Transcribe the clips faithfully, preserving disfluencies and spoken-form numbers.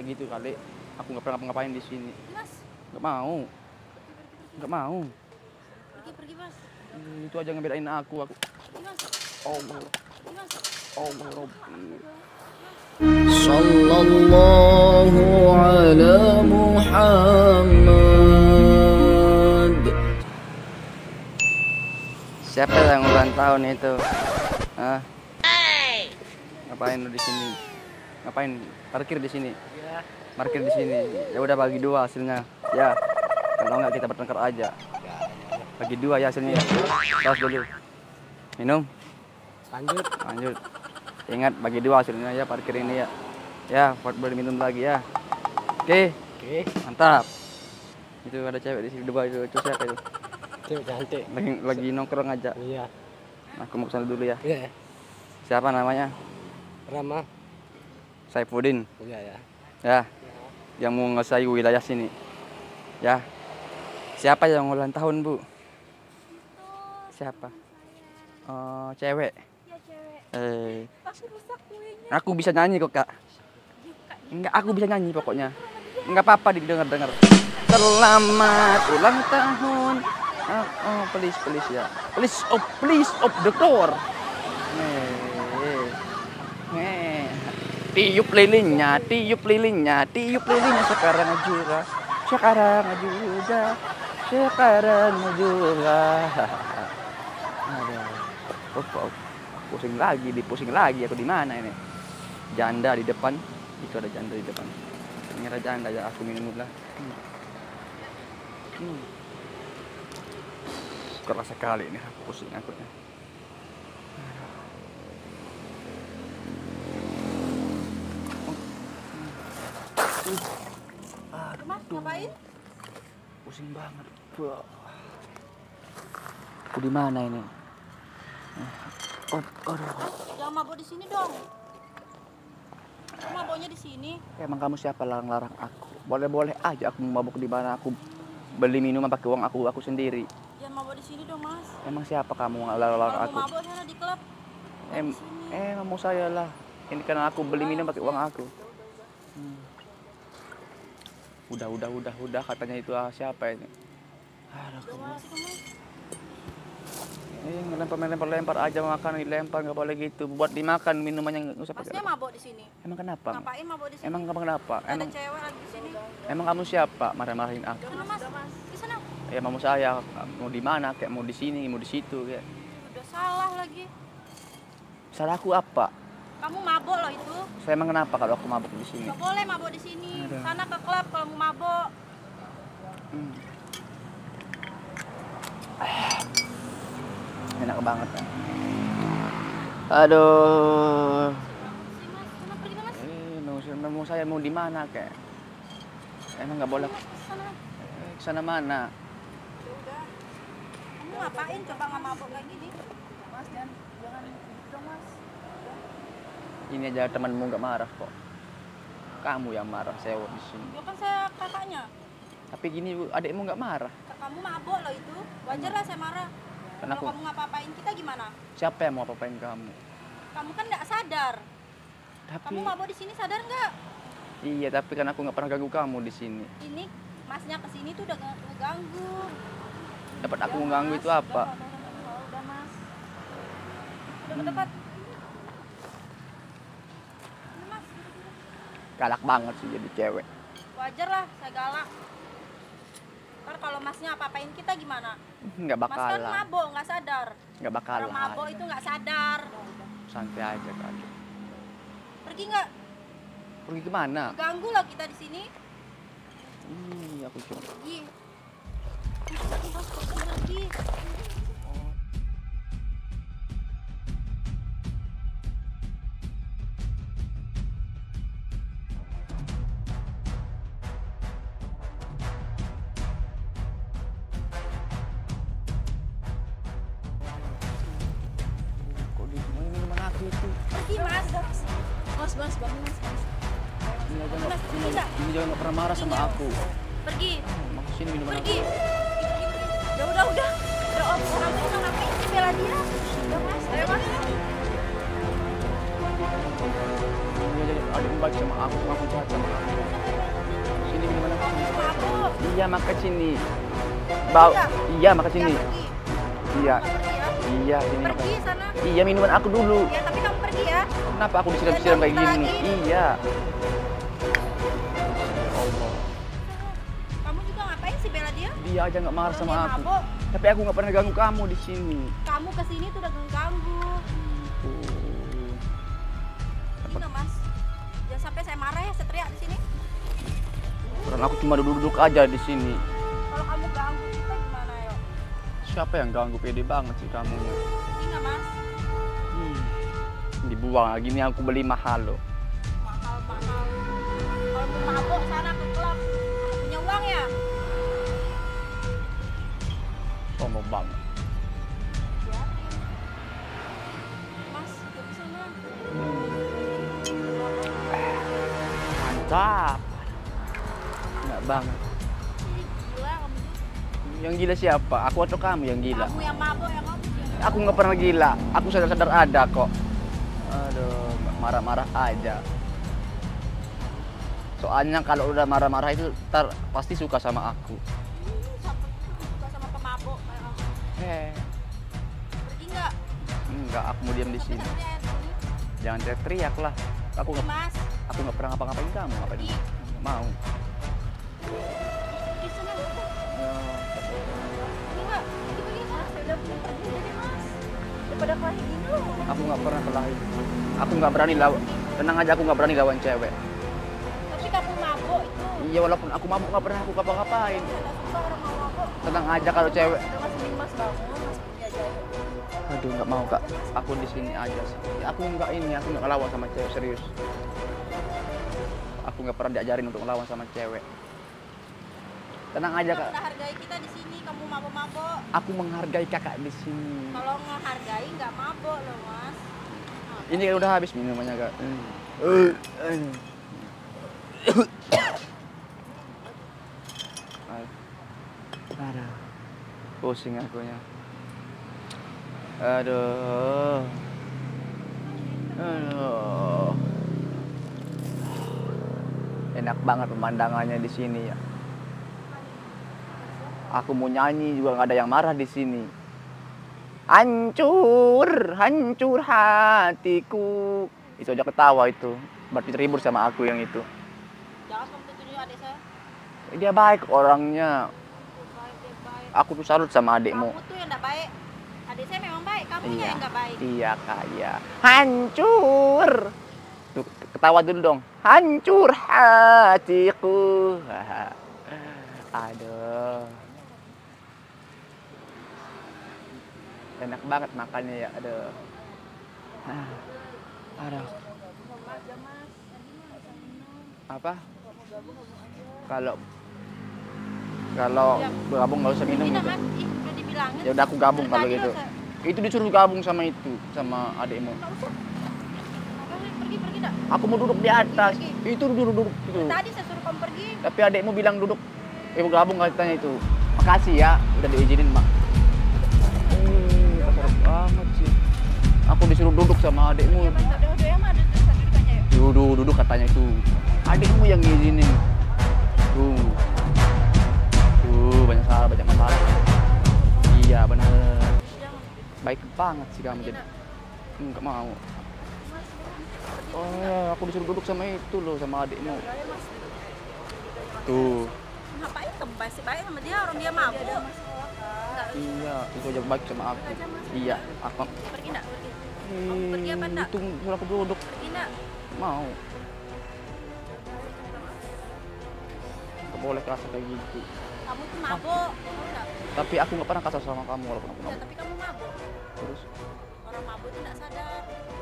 kayak gitu kali. Aku nggak pernah ngapa-ngapain di sini. Mas. Nggak mau. Nggak mau. Pergi, pergi, Mas. Hmm, itu aja ngebedain aku. Aku. Pergi, Mas. Oh, Pergi, Mas. oh, Rabbi. Sallallahu ala Muhammad. Siapa yang ulang tahun itu? Hah? Ngapain lu di sini? Ngapain? Parkir di sini. Parkir di sini. Ya udah bagi dua hasilnya. Ya. Kalau nggak kita bertengkar aja. Bagi dua ya hasilnya. Tos dulu. Minum. Lanjut. Lanjut. Ingat bagi dua hasilnya ya parkir ini ya. Ya, buat boleh minum lagi ya. Oke. Oke. Mantap. Itu ada cewek di sini dua itu. Itu siapa itu? Cewek cantik. Lagi, lagi nongkrong aja. Iya. Aku mau kesana dulu ya. Iya. Siapa namanya? Rama. Saifuddin. Iya ya. Ya. Yang mau ngesai wilayah sini. Ya. Siapa yang ulang tahun, Bu? Siapa? Oh, cewek. Ya, cewek. Eh, Aku rusak kuenya. aku bisa nyanyi kok, Kak. Enggak, aku bisa nyanyi pokoknya. Enggak apa-apa didengar-dengar. Selamat ulang tahun. Oh, oh, please, please ya. Please, oh, please, of the door. Nih. Nih. Tiup lilinnya, tiup lilinnya, tiup lilinnya sekarang juga. Sekarang juga. Sekarang juga. Aduh. Oh, oh. Pusing lagi, dipusing lagi aku di mana ini? Janda di depan. Itu ada janda di depan. Ini ada janda ya, aku minum dulu lah. Hmm. Hmm. Keras sekali ini, pusing aku ya. Mas, ngapain? Pusing banget. Wah. Aku di mana ini? Oh, aduh. Jangan mabuk di sini dong. Kamu mabuknya di sini. Emang kamu siapa larang-larang aku? Boleh-boleh aja aku mau mabuk di mana, aku beli minuman pakai uang aku aku sendiri. Jangan mabuk di sini dong, Mas. Emang siapa kamu larang-larang Kalau aku? mau mabuk sana di klub. Em, eh mau saya lah. Ini karena aku beli minum pakai uang aku. Hmm. Udah, udah, udah, udah katanya itu ah, siapa ini? Aduh, Udah, Mas, itu, Mas. eh ngelempar lempar lempar aja makan dilempar nggak boleh gitu. Buat dimakan minumannya nggak usah pakai. Masnya mabuk di sini. Emang kenapa? Ngapain mabuk di sini? Emang kamu kenapa? Ada Emang cewek lagi di sini. emang kamu siapa? Marah-marahin aku. Sana, Mas. Di sana. Ya mau saya mau di mana? Kayak mau di sini, mau di situ kayak. Udah salah lagi. Salah aku apa? Kamu mabuk loh itu. Saya emang kenapa kalau aku mabuk di sini? Gak boleh mabuk di sini. Aduh. Sana ke klub kalau mau mabuk. Hmm. Enak banget kan? Aduh. Sini, Mas. Sana pergi, Mas. Eh, mau, mau saya mau di mana kayak? Emang nggak boleh. Sana. Eh, kesana mana? Ya udah. Kamu ngapain coba nggak mabuk kayak gini? Mas, jangan jangan dong, Mas. Ini aja temanmu nggak marah kok. Kamu yang marah sewa di sini. Ya kan saya kakaknya. Tapi gini adikmu nggak marah. Kamu mabuk loh itu. Wajar lah saya marah. Karena Kalau aku kamu ngapa-ngapain kita gimana? siapa yang mau apa-apain kamu? Kamu kan nggak sadar. Tapi Kamu mabuk di sini sadar nggak? iya, tapi kan aku nggak pernah ganggu kamu di sini. Ini masnya kesini tuh udah nge- ngeganggu. Dapat aku Ya, mengganggu Mas. itu apa? Udah, udah, udah, udah, udah, Mas. Udah dekat. Ini, Mas. Galak banget sih jadi cewek. Wajar lah saya galak. Ntar kalau masnya apa-apain kita gimana? Nggak Mas kan bakalan. mabuk nggak sadar. Nggak bakalan. Orang mabuk itu nggak sadar. Santai aja kan. Pergi nggak? Pergi kemana? Ganggu lah kita di sini. Ih, aku cuma. Ih. Mas, pergi lagi. Kok di sini minuman aku itu? Pergi, Mas. Mas, Mas, bangun, Mas. Mas. Ini aja nggak, Mas, ini, pergi nggak? ini jangan nggak pernah marah sama aku. Pergi. Mau sini minuman aku. Pergi. Pergi, pergi, pergi. Ya udah, udah. Udah om, kamu udah ngapain sih bela dia? Udah, Mas. Ayo, Mas. Ini aja ada yang baik sama aku, aku jahat sama aku. Iya, maka sini. Bau. Enggak. Iya, maka sini. Ya, pergi. Iya. Kamu pergi ya. Iya, sini maka. Pergi sana. Iya, minuman aku dulu. Ya, tapi kamu pergi ya. Kenapa aku disiram-siram kayak Jangan gini? lagi. Iya. Allah. Kamu juga ngapain sih bela dia? Dia aja nggak marah Orang sama dia aku. mabuk. Tapi aku nggak pernah ganggu kamu di sini. Kamu kesini tuh udah ganggu. Oh. Ini nggak mas? Jangan sampai saya marah ya, saya teriak di sini. Orang aku cuma duduk-duduk aja di sini. Kalau kamu ganggu kita gimana ya? Siapa yang ganggu? Pede banget sih kamu. Ini nggak mas? Hmm. Dibuang lagi nih aku beli mahal loh. Mahal mahal. Kalau mau mabuk sana ke klub. Nggak punya uang ya? Sombong banget. Biarin. Mas, pergi sana. Mantap. Enggak banget. Ih, gila kamu tuh. Yang gila siapa? Aku atau kamu yang gila? Kamu yang mabuk ya kamu. Aku nggak pernah gila. Aku sadar-sadar ada kok. Aduh, marah-marah aja. Soalnya kalau udah marah-marah itu ntar pasti suka sama aku. Ih, sampai suka sama pemabuk kayak kamu. Eh, Pergi nggak? enggak, aku mau diam di Tapi sini. saya teriak di sini. Jangan teriak lah. Aku Pergi, nggak, mas. aku nggak pernah ngapa-ngapain kamu. Ngapain? Pergi. Nggak mau. Pergi sana. Ya, Pergi nggak? Pergi pergi mas. Saya udah punya pergi aja mas. Daripada kelahi gini loh. aku nggak pernah kelahi. Aku nggak berani lawan. Tenang aja, aku nggak berani lawan cewek. Tapi kamu mabuk itu. Iya, walaupun aku mabuk nggak pernah aku ngapa-ngapain. Saya nggak suka orang mau mabuk. Tenang aja kalau cewek. Udah mas mending mas bangun, mas pergi aja. Aduh, nggak mau kak. Aku di sini aja sih. Aku nggak ini, aku nggak ngelawan sama cewek serius. Aku nggak pernah diajarin untuk ngelawan sama cewek. Tenang aja Kamu kak. udah hargai kita di sini, kamu mabuk-mabuk. Aku menghargai kakak di sini. Kalau ngehargai nggak mabuk loh mas. Nah, Ini kan udah habis minumannya kak. Hmm. Aduh, pusing akunya. Aduh, aduh. Enak banget pemandangannya di sini ya. Aku mau nyanyi juga nggak ada yang marah di sini. Hancur, hancur hatiku. Itu aja ketawa itu. Berarti terhibur sama aku yang itu. jangan kamu tunjuk adik saya. Dia baik orangnya. Baik, baik, baik. Aku tuh salut sama adikmu. Kamu tuh yang nggak baik. Adik saya memang baik, kamu yang nggak baik. Iya kaya. Hancur. Tuh, ketawa dulu dong. Hancur hatiku. Aduh. Enak banget makannya ya. Aduh. Ah. Aduh. Aja mas, tadi mah bisa minum. Apa? Kalau mau gabung gabung aja. Kalau kalau Ya. gabung nggak usah minum Ini gitu. mas, ih udah dibilangin. Ya udah aku gabung Dari kalau tadi gitu. loh, saya- Itu disuruh gabung sama itu, sama adikmu. Nggak usah. Apa sih, pergi pergi dak. Aku mau duduk di atas. Itu duduk-duduk gitu. Tadi saya suruh kamu pergi. Tapi adikmu bilang duduk. Eh mau gabung katanya itu. Makasih ya, udah diizinin mak. Hmm, kasar banget sih. Aku disuruh duduk sama adikmu. Ya mas, udah udah ya mas, ada tulisan duduk aja yuk. Duduk, duduk katanya itu. Adikmu yang ngizinin. Tuh. Tuh, banyak salah, banyak masalah. Iya, benar. Jangan. Baik banget sih kamu jadi. Enggak mau. Mas, pergi. Oh, aku disuruh duduk sama itu loh, sama adikmu. Udah ya mas. Tuh. Ngapain kamu masih baik sama dia, orang dia mabuk. Enggak, Iya, itu aja baik sama aku. Iya, aku. pergi enggak? Pergi. Kamu pergi apa enggak? Itu suruh aku duduk. Pergi enggak? Mau. Gak boleh kasar kayak gitu. Kamu tuh mabuk, tahu enggak? Tapi aku nggak pernah kasar sama kamu walaupun aku Ya, mabuk. tapi kamu mabuk. Terus, Orang mabuk itu enggak sadar.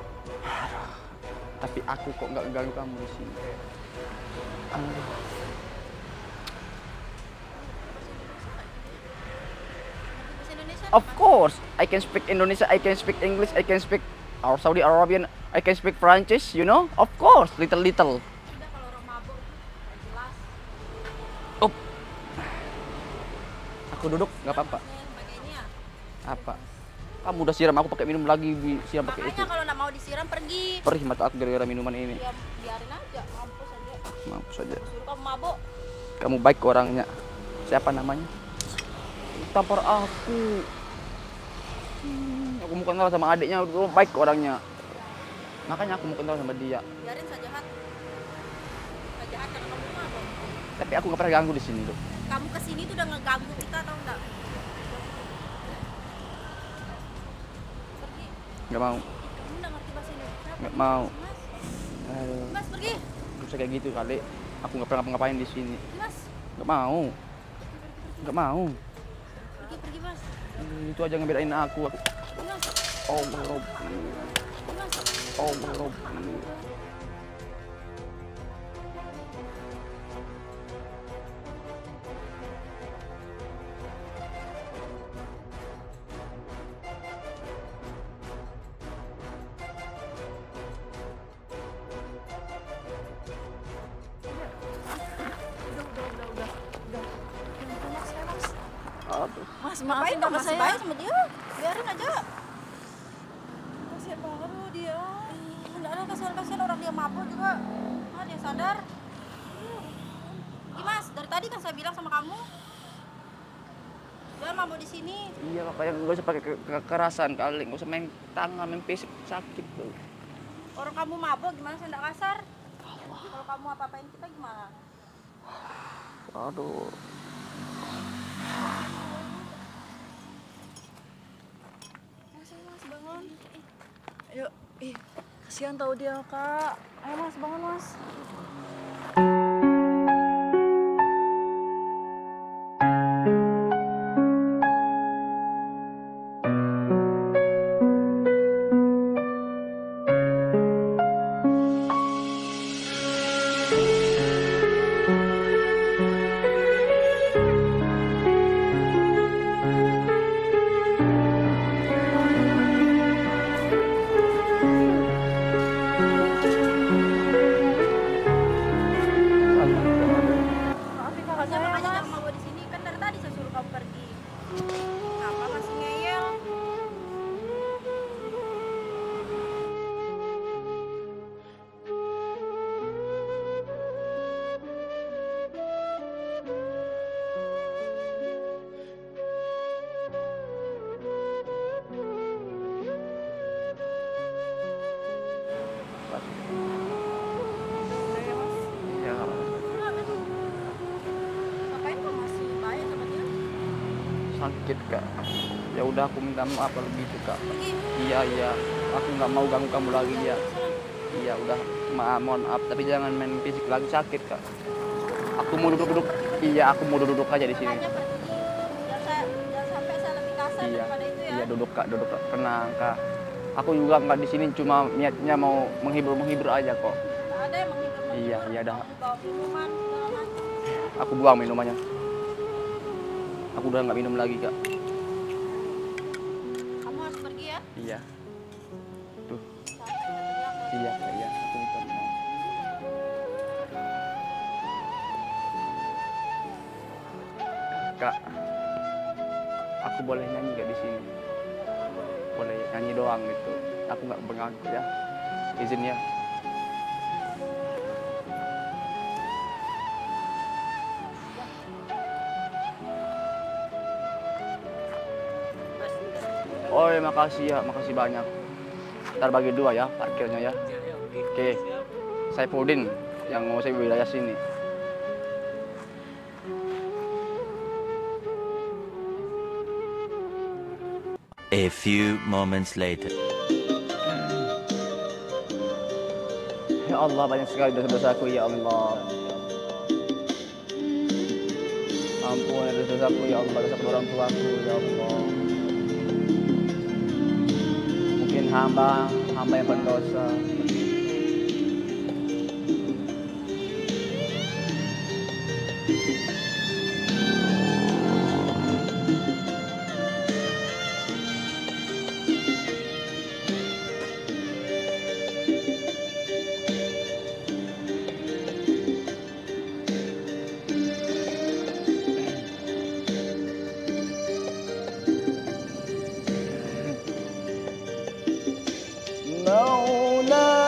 tapi aku kok nggak ganggu kamu di sini. Aduh. Bahasa Indonesia Of apa? course, I can speak Indonesia, I can speak English, I can speak our Saudi Arabian, I can speak French, you know? Of course, little little. Udah kalau orang mabuk itu nggak jelas. Up. Aku duduk, nggak apa-apa. Nih, pakai ini ya. Apa? Kamu udah siram aku pakai minum lagi, bi- siram pakai itu. Makanya kalau nggak mau disiram pergi. Perih mata aku gara-gara minuman ini. Ya, biarin aja, mampus aja. Mampus saja. Suruh kamu mabuk. Kamu baik orangnya. siapa namanya? Tampar aku. Hmm, aku mau kenal sama adiknya, dulu baik orangnya. Makanya aku mau kenal sama dia. Biarin saja jahat. Nggak jahat karena kamu mabok. Tapi aku nggak pernah ganggu di sini tuh. Kamu kesini tuh udah ngeganggu kita tau nggak? Pergi. Nggak mau. Kamu nggak ngerti bahasa Indonesia? Nggak Pergi, mau. Mas. Aduh, Mas pergi. nggak bisa kayak gitu kali. Aku nggak pernah ngapain di sini. Mas. Nggak mau. Nggak mau. Pergi pergi mas. Hmm, Itu aja ngebedain aku. Pergi, mas. Oh, Rob. Pergi, mas. Oh, Rob. Aduh. Mas maafin Ngapain kakak mas saya. baik sama dia? Biarin aja. Kasihan banget lu dia. Enggak ada kasihan-kasihan orang dia mabuk juga. Ah dia sadar. Ih mas, dari tadi kan saya bilang sama kamu. Jangan mabuk di sini. Iya, makanya nggak usah pakai ke- kekerasan kali. Nggak usah main tangan, main fisik sakit tuh. Orang kamu mabuk gimana saya enggak kasar? Kalau kamu apa-apain kita gimana? Aduh. Mas, ayo mas bangun. Ayo, ih, kasihan tahu dia kak. Ayo mas bangun mas. Maafin kakak Saya saya makanya mas. jangan mabuk di sini kan dari tadi saya suruh kamu pergi. Kenapa masih ngeyel? Udah ya mas. Ya, nggak apa-apa. Ngapain kamu masih baik sama dia? Sakit kak. Ya udah, aku minta maaf kalau gitu kak. Pergi. Iya iya, aku nggak mau ganggu kamu lagi ya. Iya udah, maaf, mohon maaf, tapi jangan main fisik lagi, sakit kak. Aku mau duduk-duduk. Iya, aku mau duduk aja di sini. Makanya pergi. Jangan, saya, jangan sampai saya lebih kasar Iya, daripada itu ya. iya duduk kak, duduk kak, tenang kak. Aku juga nggak di sini, cuma niatnya mau menghibur-menghibur aja kok. Nggak ada yang menghibur. Iya, iya dah. Bawa minuman segala macam. Aku buang minumannya. Aku udah nggak minum lagi kak. Kamu harus pergi ya. Iya, tuh, Sampai saya teriak lagi. iya kak, iya. Aku minta maaf. Kak, aku boleh nyanyi gak di sini? Boleh nyanyi doang gitu. Aku nggak mengganggu ya. Izin ya. Oh ya, makasih ya, makasih banyak. Ntar bagi dua ya parkirnya ya. Oke, saya Pudin yang mau saya wilayah sini. A few moments later. Ya Allah, banyak sekali dosa-dosaku ya Allah. Ampun dosa-dosaku ya Allah, dosa kedua orang tuaku ya Allah. Mungkin hamba, hamba yang berdosa. مولاي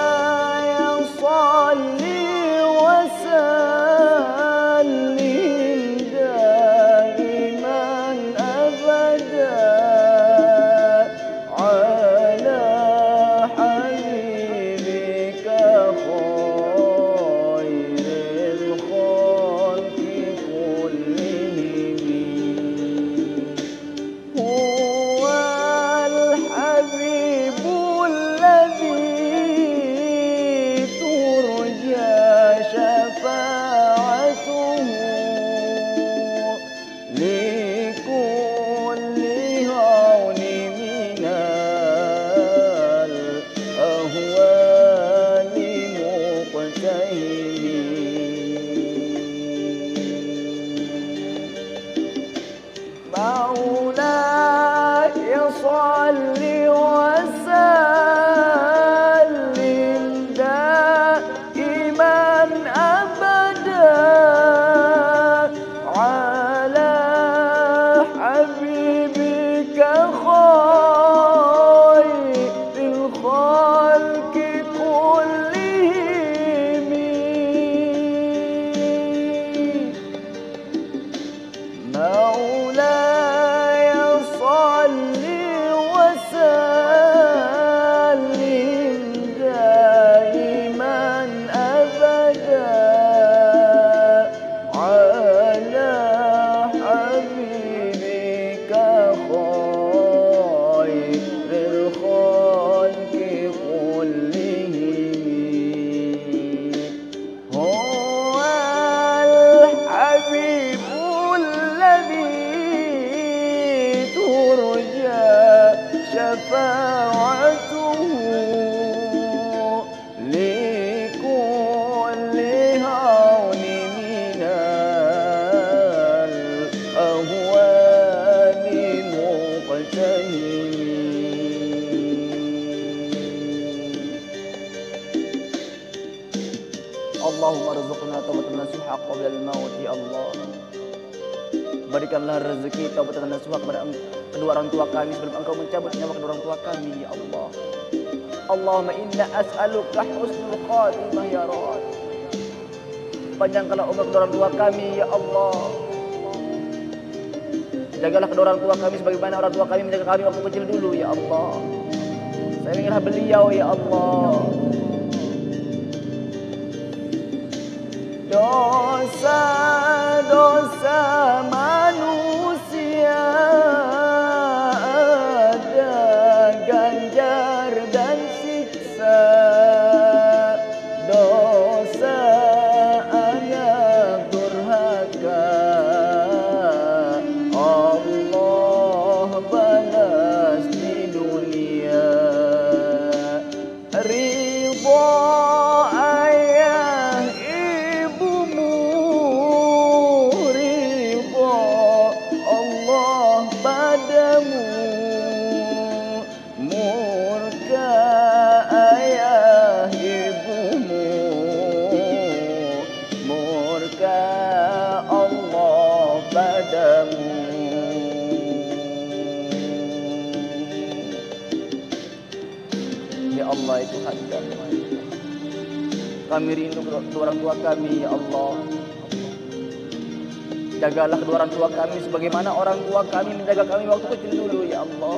Allahumma arzuqna taubatan nasuha qabla al-maut ya Allah. Berikanlah rezeki taubatan nasuha kepada kedua orang tua kami sebelum Engkau mencabut nyawa kedua orang tua kami ya Allah. Allahumma inna as'aluka husnul khatimah ya Rabb. Panjangkanlah umur kedua orang tua kami ya Allah. Jagalah kedua orang tua kami sebagaimana orang tua kami menjaga kami waktu kecil dulu ya Allah. Sayangilah beliau ya Allah. Dosa-dosa manusia ada ganjar dan siksa. Dosa anak durhaka Allah balas di dunia. Ridha ayah ibumu, ridha Allah padamu. Murka ayah ibumu, murka Allah padamu. Ya Allah itu Tuhan kami. Kami rindu kedua orang tua kami ya Allah. Jagalah kedua orang tua kami sebagaimana orang tua kami menjaga kami waktu kecil dulu ya Allah.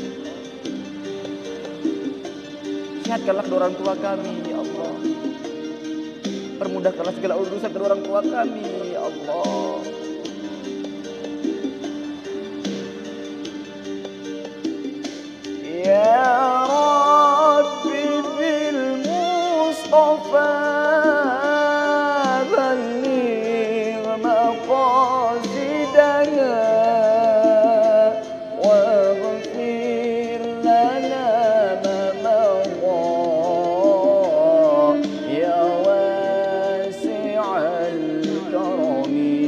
Sehatkanlah kedua orang tua kami ya Allah. Permudahkanlah segala urusan kedua orang tua kami ya Allah. Ya Rabbi bil Mustafa balligh maqasidana waghfir lana ma madha ya wasi'al karami.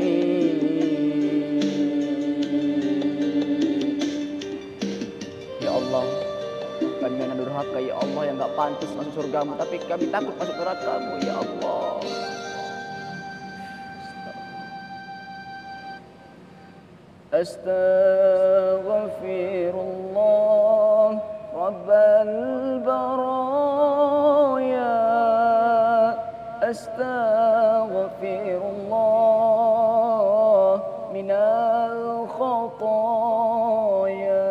Ya Allah, kami yang durhaka ya Allah, yang gak pantas masuk surgamu, tapi kami takut masuk nerakamu ya Allah. Astaghfirullah Rabbal baraya. Astaghfirullah minal khataya.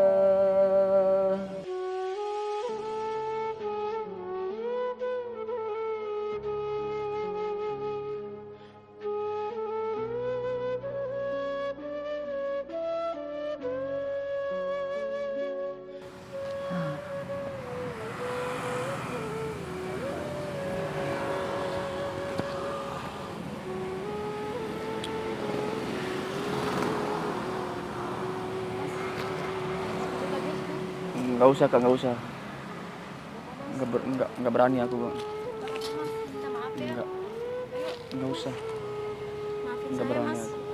Enggak usah Kak, enggak usah. Enggak ber, enggak enggak berani aku, Bang. Minta maaf ya. Enggak. Enggak usah. Maafin Enggak saya, berani Mas. aku.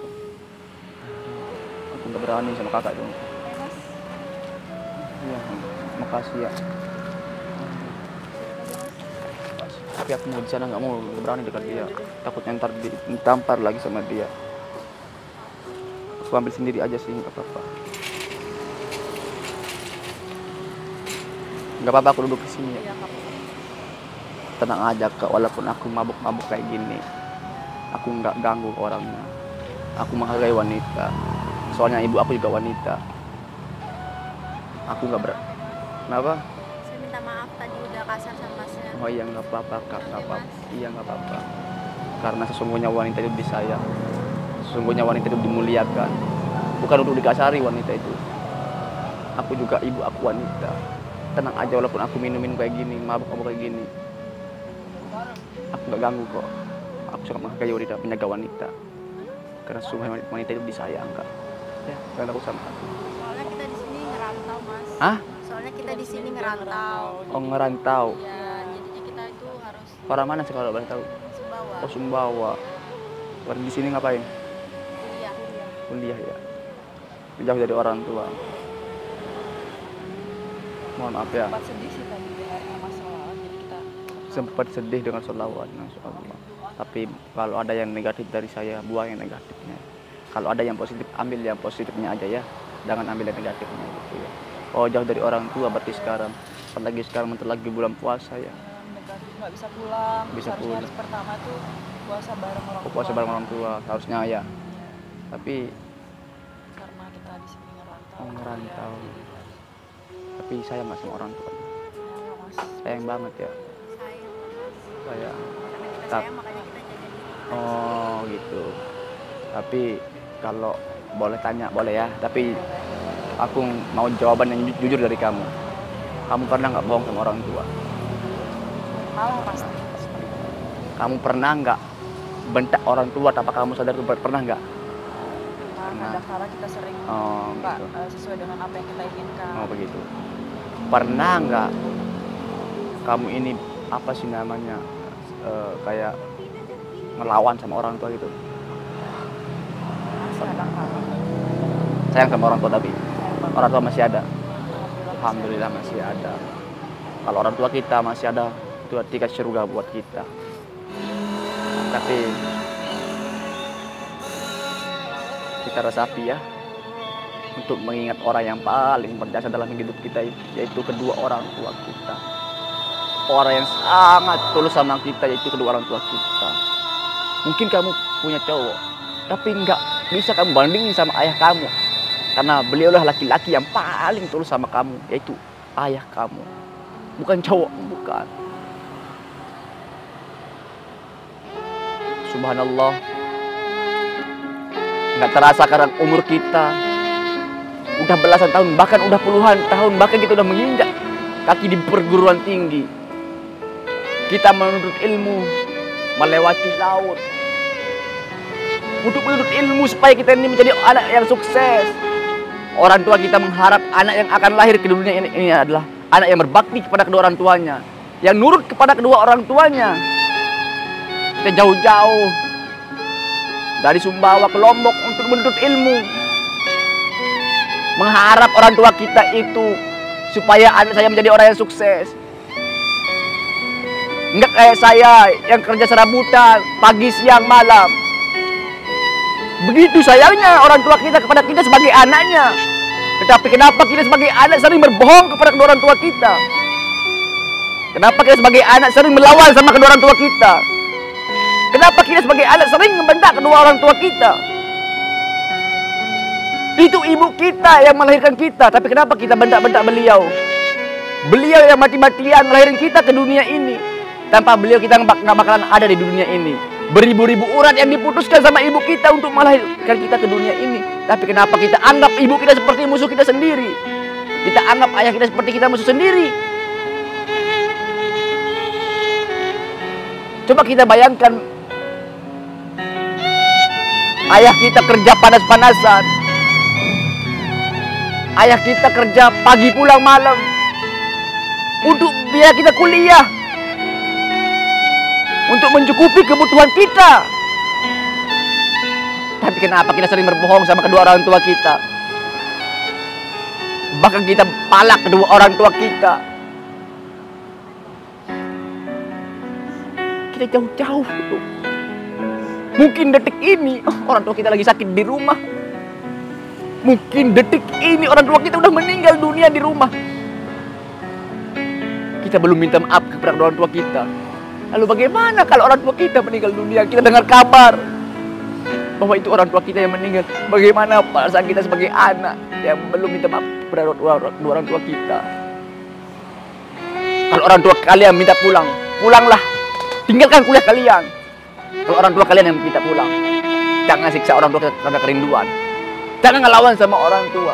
Aku enggak berani sama Kakak dong. Eh, Mas. Iya, makasih ya. Tapi aku mau di sana nggak mau, nggak berani dekat dia. Takutnya ntar ditampar lagi sama dia. Aku ambil sendiri aja sih, nggak apa-apa. Nggak apa-apa aku duduk di sini ya. Tenang aja Kak, walaupun aku mabuk-mabuk kayak gini, aku nggak ganggu orangnya. Aku menghargai wanita. Soalnya ibu aku juga wanita. Aku nggak ber. Kenapa? Saya minta maaf tadi udah kasar sama Masnya. Oh iya nggak apa-apa Kak, nggak apa-apa. Iya nggak apa-apa. Karena sesungguhnya wanita itu disayang. Sesungguhnya wanita itu dimuliakan. Bukan untuk dikasari wanita itu. Aku juga ibu aku wanita. Tenang aja walaupun aku minum-minum kayak gini, mabuk-mabuk kayak gini. Aku nggak ganggu kok. Aku sangat menghargai wanita, menjaga wanita. Karena sesungguhnya wanita itu disayang Kak. Ya, jangan takut sama aku. Soalnya kita di sini ngerantau, Mas. Hah? Soalnya kita di sini ngerantau. Oh ngerantau. Ya, jadinya kita itu harus Orang mana sih kalau boleh tahu? Sumbawa. Oh Sumbawa. Orang di sini ngapain? Kuliah. Kuliah ya. Jauh dari orang tua. Mohon maaf ya. Sempat sedih sih tadi dengar masalah, jadi kita Sempat sedih dengan sholawat, masya Allah. Tapi kalau ada yang negatif dari saya, buang yang negatifnya. Kalau ada yang positif, ambil yang positifnya aja ya. Jangan ambil yang negatifnya gitu ya. Oh, jauh dari orang tua berarti sekarang. Apalagi sekarang bentar lagi bulan puasa ya. Negatif nggak bisa pulang. Bisa Harusnya pulang. hari pertama tuh puasa bareng orang tua. Puasa bareng orang tua harusnya ya. Tapi Karena kita di sini ngerantau. oh, ngerantau. Tapi sayang nggak sama orang tua. Ya, Mas. Sayang banget ya. Sayang Mas. Sayang. Karena kita Tap- sayang makanya kita jadi. Oh gitu. Tapi kalau boleh tanya boleh ya. Tapi aku mau jawaban yang ju- jujur dari kamu. Kamu pernah nggak bohong sama orang tua? Malah pasti. Kamu pernah nggak bentak orang tua tanpa kamu sadar? Pernah nggak? Karena ada kala kita sering Oh nggak gitu. eh, sesuai dengan apa yang kita inginkan. Oh begitu. Pernah nggak kamu ini apa sih namanya eh, kayak ngelawan sama orang tua gitu? Masih ada kala. Sayang sama orang tua tapi Sayang orang tua masih ada. Alhamdulillah. Alhamdulillah masih ada. Kalau orang tua kita masih ada, itu tiket surga buat kita. Tapi kita resapi ya untuk mengingat orang yang paling berjasa dalam hidup kita, yaitu kedua orang tua kita. Orang yang sangat tulus sama kita, yaitu kedua orang tua kita. Mungkin kamu punya cowok, tapi nggak bisa kamu bandingin sama ayah kamu. Karena beliaulah laki-laki yang paling tulus sama kamu, yaitu ayah kamu. Bukan cowok, bukan. Subhanallah. Nggak terasa karena umur kita udah belasan tahun, bahkan udah puluhan tahun, bahkan kita udah menginjak kaki di perguruan tinggi. Kita menuntut ilmu, melewati laut. Untuk menuntut ilmu supaya kita ini menjadi anak yang sukses. Orang tua kita mengharap anak yang akan lahir ke dunia ini, ini adalah anak yang berbakti kepada kedua orang tuanya, yang nurut kepada kedua orang tuanya. Kita jauh-jauh dari Sumbawa ke Lombok untuk menuntut ilmu, mengharap orang tua kita itu supaya anak saya menjadi orang yang sukses. Enggak kayak saya yang kerja serabutan pagi siang malam. Begitu sayangnya orang tua kita kepada kita sebagai anaknya. Tetapi kenapa kita sebagai anak sering berbohong kepada kedua orang tua kita? Kenapa kita sebagai anak sering melawan sama kedua orang tua kita? Kenapa kita sebagai anak sering membentak kedua orang tua kita? Itu ibu kita yang melahirkan kita, tapi kenapa kita bentak-bentak beliau? Beliau yang mati-matian melahirin kita ke dunia ini. Tanpa beliau kita nggak bakalan ada di dunia ini. Beribu-ribu urat yang diputuskan sama ibu kita untuk melahirkan kita ke dunia ini. Tapi kenapa kita anggap ibu kita seperti musuh kita sendiri? Kita anggap ayah kita seperti kita musuh sendiri. Coba kita bayangkan, ayah kita kerja panas-panasan, ayah kita kerja pagi pulang malam untuk biaya kita kuliah, untuk mencukupi kebutuhan kita. Tapi kenapa kita sering berbohong sama kedua orang tua kita? Bahkan kita palak kedua orang tua kita. Kita jauh-jauh. Mungkin detik ini oh, orang tua kita lagi sakit di rumah. Mungkin detik ini orang tua kita udah meninggal dunia di rumah. Kita belum minta maaf kepada orang tua kita. Lalu bagaimana kalau orang tua kita meninggal dunia? Kita dengar kabar bahwa itu orang tua kita yang meninggal. Bagaimana perasaan kita sebagai anak yang belum minta maaf kepada dua orang tua kita? Kalau orang tua kalian minta pulang, pulanglah. Tinggalkan kuliah kalian. Kalau orang tua kalian yang minta pulang, jangan siksa orang tua karena kerinduan. Jangan ngelawan sama orang tua.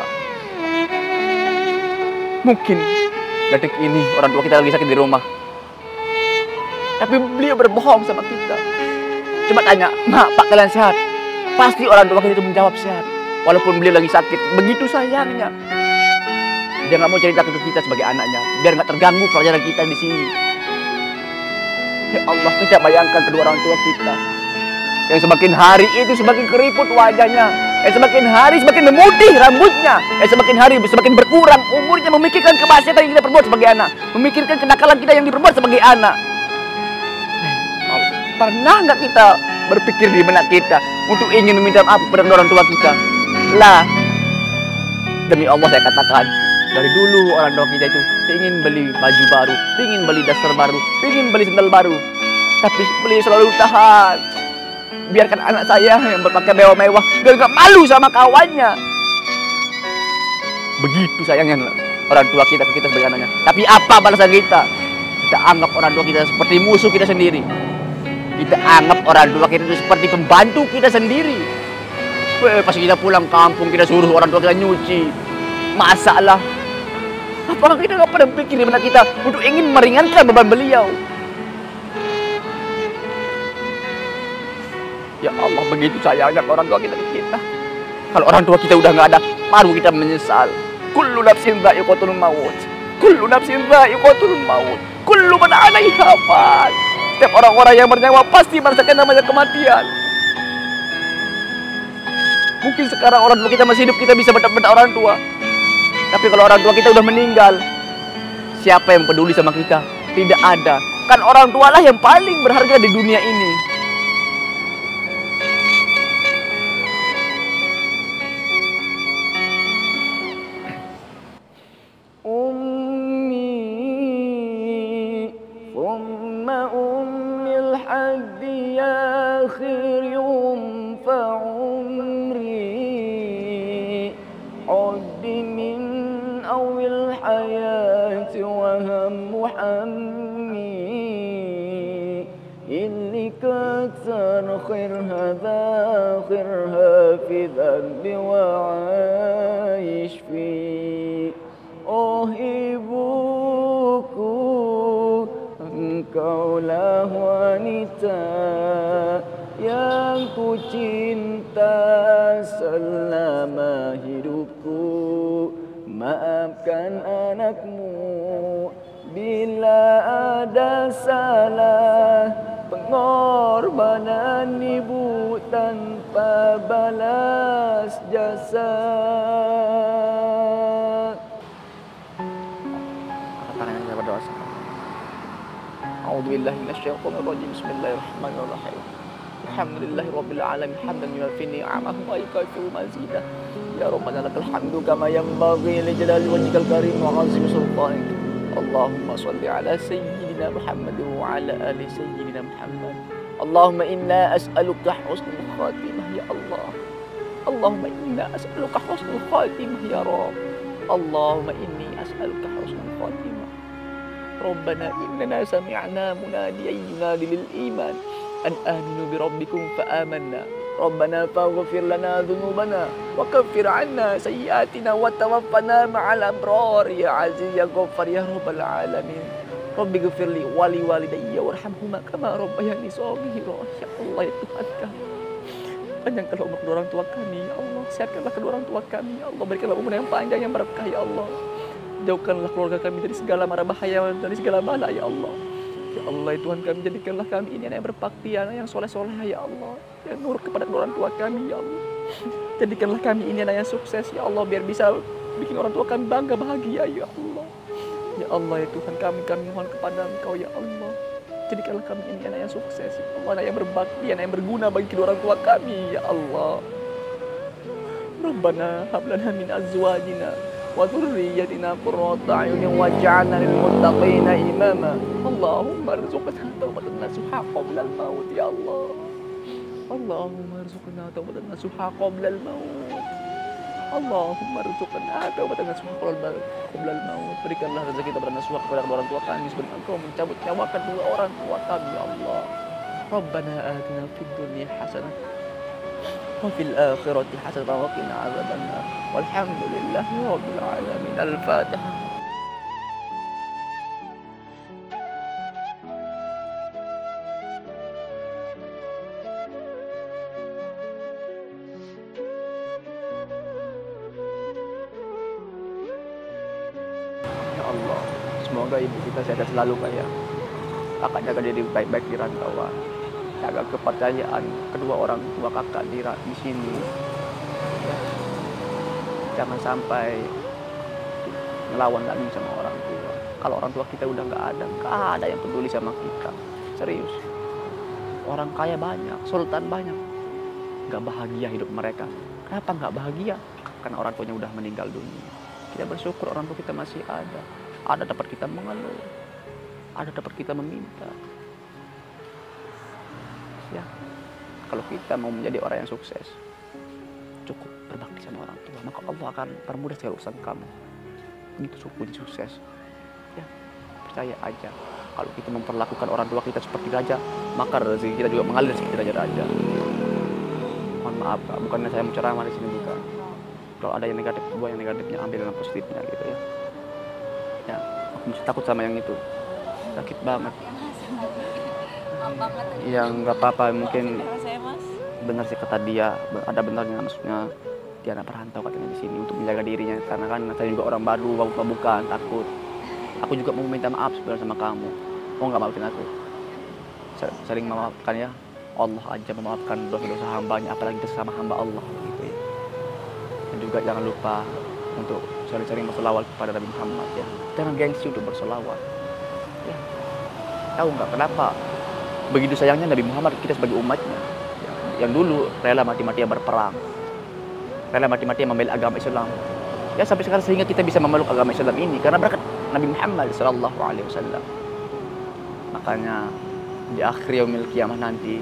Mungkin detik ini orang tua kita lagi sakit di rumah, tapi beliau berbohong sama kita. Coba tanya, "Mak, Pak, kalian sehat?" Pasti orang tua kita itu menjawab sehat, walaupun beliau lagi sakit. Begitu sayangnya. Dia nggak mau cerita ke kita sebagai anaknya, biar nggak terganggu pelajaran kita di sini. Ya Allah, kita bayangkan kedua orang tua kita yang semakin hari itu semakin keriput wajahnya, yang semakin hari semakin memutih rambutnya, yang semakin hari semakin berkurang umurnya, memikirkan kemaksiatan yang kita perbuat sebagai anak, memikirkan kenakalan kita yang diperbuat sebagai anak. Pernah nggak kita berpikir di benak kita untuk ingin meminta maaf kepada orang tua kita? Lah, demi Allah saya katakan, dari dulu orang tua kita itu ingin beli baju baru, ingin beli daster baru, ingin beli sandal baru. Tapi beli selalu tahan. Biarkan anak saya yang berpakaian mewah-mewah gak malu sama kawannya. Begitu sayangnya orang tua kita ke kita sebagai anaknya. Tapi apa balasan kita? Kita anggap orang tua kita seperti musuh kita sendiri. Kita anggap orang tua kita itu seperti pembantu kita sendiri. Weh, pas kita pulang kampung kita suruh orang tua kita nyuci, masalah. Apakah kita nggak pernah pikir di benak kita untuk ingin meringankan beban beliau? Ya Allah, begitu sayangnya orang tua kita ke kita. Kalau orang tua kita udah nggak ada, baru kita menyesal. Kullu nafsin dha'iqatul maut. Kullu nafsin dha'iqatul maut. Kullu man 'alaiha fan. Setiap orang-orang yang bernyawa pasti merasakan namanya kematian. Mungkin sekarang orang tua kita masih hidup, kita bisa bentak-bentak orang tua. Tapi kalau orang tua kita udah meninggal, siapa yang peduli sama kita? Tidak ada. Kan orang tua lah yang paling berharga di dunia ini. خيرها ذاخرها في ذنب وعايش في Oh ibuku, engkaulah wanita yang ku cinta selama hidupku. Maafkan anakmu bila ada salah, pengorbanan ibu tanpa balas jasa. Tangan saya berdoa. A'udzubillahi minasyaitonir rajim. Bismillahirrahmanirrahim. Alhamdulillahi rabbil alamin hamdan yuwaffi ni'amahu wa yukafi'u mazidah. Ya Rabbana lakal hamdu kama yanbaghi li jalali wajhikal karim wa 'azimi sultanik. Allahumma shalli ala sayyidina Muhammad wa ala ali sayyidina Muhammad. Allahumma inna as'aluka husnul khatimah ya Allah. Allahumma inna as'aluka husnul khatimah ya Rabb. Allahumma inni as'aluka husnul khatimah. Rabbana innana sami'na munadiyan yunadi lil iman an aminu bi rabbikum fa amanna. Rabbana faghfir lana dhunubana wa kaffir 'anna sayyi'atina wa tawaffana ma'al abrar ya aziz ya ghaffar ya rabbal alamin. Rabbi ghfirli wa li walidayya warhamhuma kama rabbayani shaghira. Ya Allah ya Tuhan kami, panjangkanlah umur kedua orang tua kami ya Allah, sehatkanlah kedua orang tua kami ya Allah, berikanlah umur yang panjang yang berkah ya Allah, jauhkanlah keluarga kami dari segala mara bahaya, dari segala bala ya Allah. Ya Allah ya Tuhan kami, jadikanlah kami ini anak yang berbakti, anak yang soleh-soleh ya Allah, yang nurut kepada orang tua kami ya Allah. Jadikanlah kami ini anak yang sukses ya Allah, biar bisa bikin orang tua kami bangga bahagia ya Allah. Ya Allah ya Tuhan kami, kami mohon kepada Engkau ya Allah, jadikanlah kami ini anak yang sukses ya Allah, anak yang berbakti, anak yang berguna bagi kedua orang tua kami ya Allah. Rabbana hab lana min azwajina wa dhurriyyatina qurrata a'yunin waj'alna lil muttaqina imama. Allahumma arzuqna taubatan nasuha qabla al-maut ya Allah. Allahumma arzuqna taubatan nasuha qabla al-maut. Allahumma arzuqna taubatan nasuha qabla al-maut. Berikanlah rezeki taubatan nasuha kepada kedua orang tua kami sebelum Engkau mencabut nyawa kedua orang tua kami ya Allah. Rabbana atina fid dunya hasanah wa fil akhirati hasanah wa qina adzabannar. Walhamdulillahi rabbil alamin. Al-Fatihah. Ya Allah, semoga ibu kita sehat selalu Kak ya. Kakak jaga diri baik-baik di rantauan, jaga kepercayaan kedua orang tua kakak di, di sini. Jangan sampai ngelawan lagi sama orang tua. Kalau orang tua kita udah nggak ada, nggak ada yang peduli sama kita. Serius. orang kaya banyak, sultan banyak, nggak bahagia hidup mereka. Kenapa nggak bahagia? Karena orang tuanya udah meninggal dunia. Kita bersyukur orang tua kita masih ada. Ada dapat kita mengeluh, ada dapat kita meminta. Ya, kalau kita mau menjadi orang yang sukses, cukup berbakti sama orang tua, maka Allah akan permudah segala urusan kamu. Itu kunci sukses. Ya, percaya aja. Kalau kita memperlakukan orang tua kita seperti raja, maka rezeki kita juga mengalir seperti raja-raja. Mohon maaf, Kak, bukannya saya mau ceramah di sini, bukan. Kalau ada yang negatif, buat yang negatifnya ambil yang positifnya gitu ya. Ya, aku mesti takut sama yang itu. Sakit banget. Ya nggak apa-apa, mungkin benar sih kata dia, ada benarnya, maksudnya dia anak perantau katanya di sini untuk menjaga dirinya, karena kan saya juga orang baru, bukan takut. Aku juga mau minta maaf sebenarnya sama kamu. Mau nggak maafin aku? Sering memaafkan ya. Allah aja memaafkan dosa-dosa hambanya, apalagi sesama hamba Allah gitu ya. Dan juga jangan lupa untuk sering-sering bersolawat kepada Nabi Muhammad ya. Jangan gengsi untuk bersolawat. Ya. Tahu nggak kenapa? Begitu sayangnya Nabi Muhammad kita sebagai umatnya. Ya. Yang dulu rela mati-matian berperang, rela mati-matian membela agama Islam. Ya sampai sekarang sehingga kita bisa memeluk agama Islam ini karena berkat Nabi Muhammad Shallallahu Alaihi Wasallam. Makanya di akhir yaumil kiamah nanti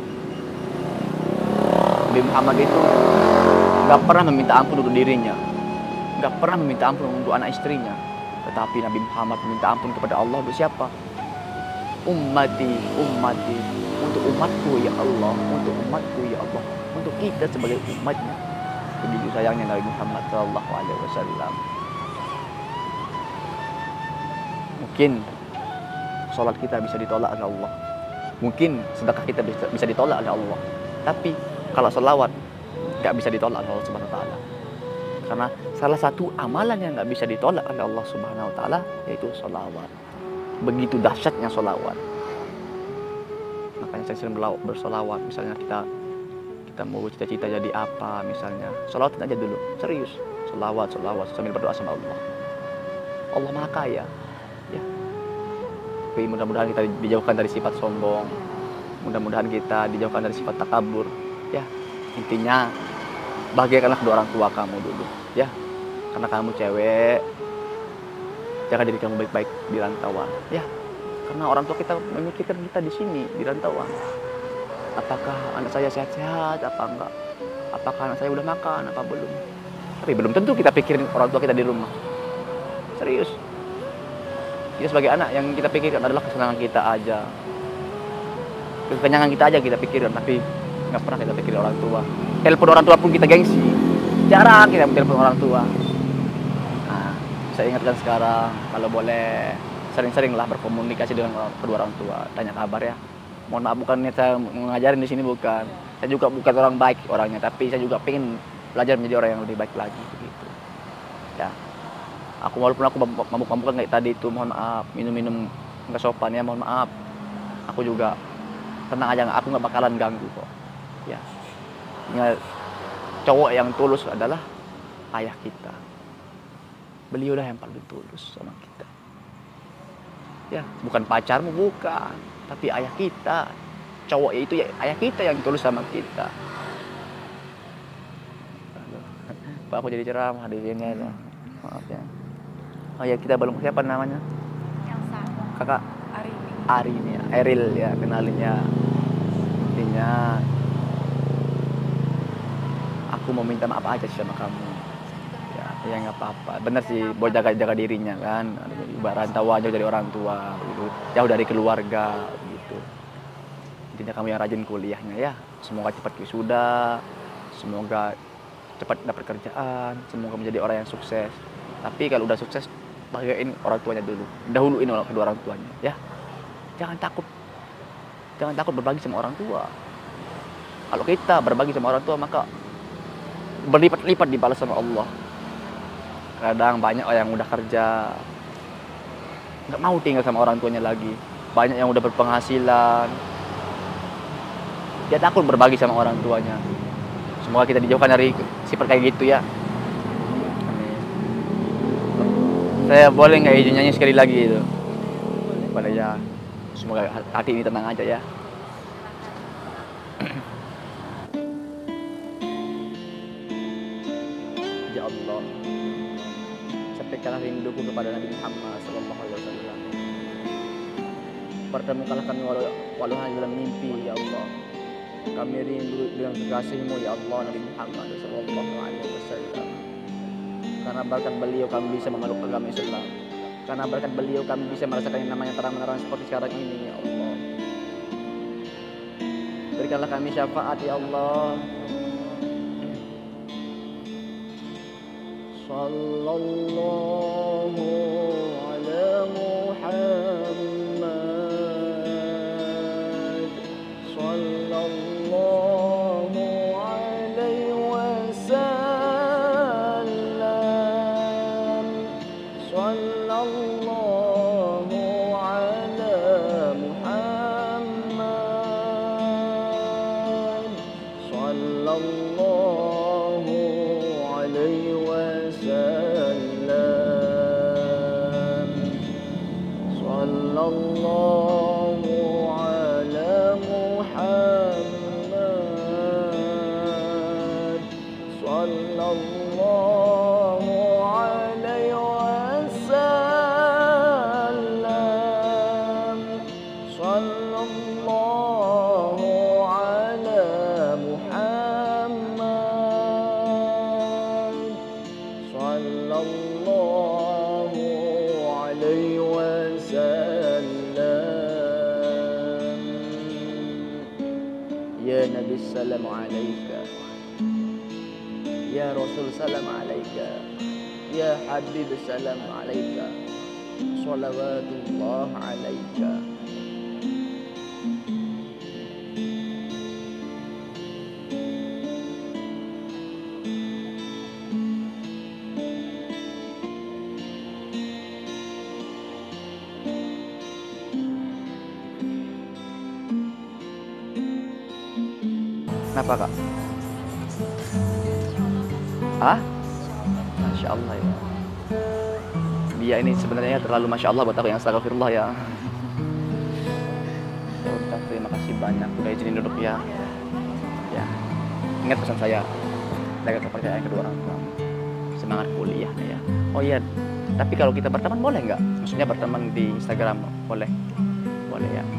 Nabi Muhammad itu nggak pernah meminta ampun untuk dirinya, nggak pernah meminta ampun untuk anak istrinya, tetapi Nabi Muhammad meminta ampun kepada Allah untuk siapa? Ummati, ummati, untuk umatku ya Allah, untuk umatku ya Allah, untuk kita sebagai umatnya. Begitu sayangnya Nabi Muhammad Shallallahu Alaihi Wasallam. Mungkin sholat kita bisa ditolak oleh Allah, mungkin sedekah kita bisa, bisa ditolak oleh Allah, tapi kalau sholawat nggak bisa ditolak oleh Allah Subhanahu Wa Taala. Karena salah satu amalan yang nggak bisa ditolak oleh Allah Subhanahu Wa Taala yaitu sholawat. Begitu dahsyatnya sholawat. Makanya saya sering bersolawat. Misalnya kita kita mau cita-cita jadi apa, misalnya sholawat aja dulu, serius. Sholawat, sholawat sambil berdoa sama Allah. Allah Maha Kaya. Ya. Tapi mudah-mudahan kita dijauhkan dari sifat sombong. Mudah-mudahan kita dijauhkan dari sifat takabur. Ya, intinya bahagiakanlah kedua orang tua kamu dulu, ya. Karena kamu cewek, jaga diri kamu baik-baik di rantauan, ya. Karena orang tua kita memikirkan kita di sini di rantauan. Apakah anak saya sehat-sehat, apa enggak? Apakah anak saya udah makan, apa belum? Tapi belum tentu kita pikirin orang tua kita di rumah. Serius. Kita sebagai anak yang kita pikirkan adalah kesenangan kita aja, kekenyangan kita aja kita pikirkan, tapi nggak pernah kita pikirin orang tua. Telepon orang tua pun kita gengsi, jarang kita telepon orang tua. Nah, saya ingatkan sekarang, kalau boleh sering-sering lah berkomunikasi dengan kedua orang tua, tanya kabar ya. Mohon maaf, bukannya saya mengajarin di sini, bukan. Saya juga bukan orang baik orangnya, tapi saya juga pengen belajar menjadi orang yang lebih baik lagi begitu. Ya. Aku walaupun aku mabuk-mabukan kayak tadi itu, mohon maaf, minum-minum nggak sopan ya, mohon maaf. Aku juga tenang aja, aku nggak bakalan ganggu kok. Ya, ingat, cowok yang tulus adalah ayah kita. Beliau lah yang paling tulus sama kita. Ya, bukan pacarmu, bukan, tapi ayah kita. Cowok itu ya ayah kita yang tulus sama kita. Pak, aku jadi ceramah di sini aja. Maaf ya. Oh ya, kita belum, siapa namanya? Elsa. Kakak Arini. Arini ya, Eril ya, kenalin ya. Intinya aku mau minta maaf aja sih sama kamu. Ya, ya nggak apa-apa. Bener sih, buat jaga-jaga dirinya kan. Ibarat rantauan jauh dari orang tua, gitu. Jauh dari keluarga, gitu. Intinya kamu yang rajin kuliahnya ya. Semoga cepat wisuda, semoga cepat dapat kerjaan, semoga menjadi orang yang sukses. Tapi kalau udah sukses, bahagiain orang tuanya dulu. Dahuluin kedua orang tuanya, ya. Jangan takut. Jangan takut berbagi sama orang tua. Kalau kita berbagi sama orang tua, maka berlipat-lipat dibalas sama Allah. Kadang banyak orang yang udah kerja, nggak mau tinggal sama orang tuanya lagi. Banyak yang udah berpenghasilan, dia takut berbagi sama orang tuanya. Semoga kita dijauhkan dari sifat kayak gitu ya. Saya boleh nggak izin nyanyi sekali lagi itu? Boleh ya. Semoga hati ini tenang aja ya. Ya Allah, sampaikanlah rinduku kepada Nabi Muhammad Sallallahu Alaihi Wasallam. Pertemukanlah kami walau, walau hanya dalam mimpi, ya Allah. Kami rindu dengan kekasihmu, ya Allah, Nabi Muhammad Sallallahu Alaihi Wasallam. Karena berkat beliau kami bisa memeluk agama Islam. Karena berkat beliau kami bisa merasakan yang namanya terang-menerang seperti sekarang ini, ya Allah. Berikanlah kami syafaat, ya Allah. Sallallahu ala Muhammad, sallallahu alaihi wasallam, sallallahu ala Muhammad, sallallahu alaihi wasallam, sallallahu ala Muhammad, sallallahu alaihi wasallam, sallallahu ala Muhammad, sallallahu alaihi wasallam. Ya Nabi salam alaika, ya Rasul salam alaika, ya Habib salam alaika, salawatullah alaika. Kenapa kak? Ah? Masya Allah ya. Dia ini sebenarnya terlalu Masya Allah buat aku yang astagfirullah ya. Ya udah, terima kasih banyak udah izinin duduk ya. Ya, ingat pesan saya, jaga kepercayaan kedua orang tua, semangat kuliah ya. Oh iya, tapi kalau kita berteman boleh nggak? Maksudnya berteman di Instagram boleh? Boleh ya.